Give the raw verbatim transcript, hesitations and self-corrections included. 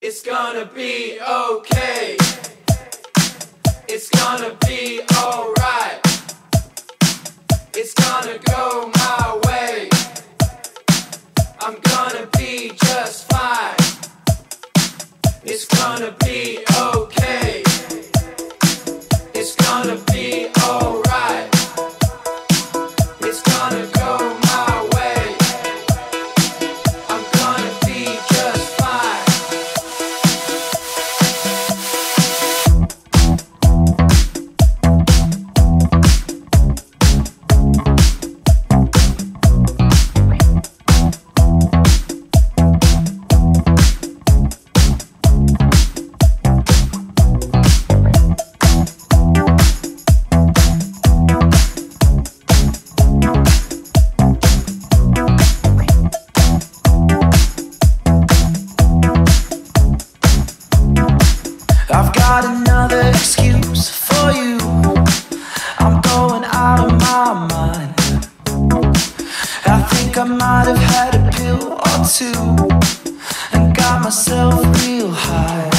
It's gonna be okay. It's gonna be alright. It's gonna go my way. I'm gonna be just fine. It's gonna be okay. It's gonna be alright. It's gonna go my way. I'm gonna be just fine. I've got another excuse for you. I'm going out of my mind. I think I might have had a pill or two and got myself real high.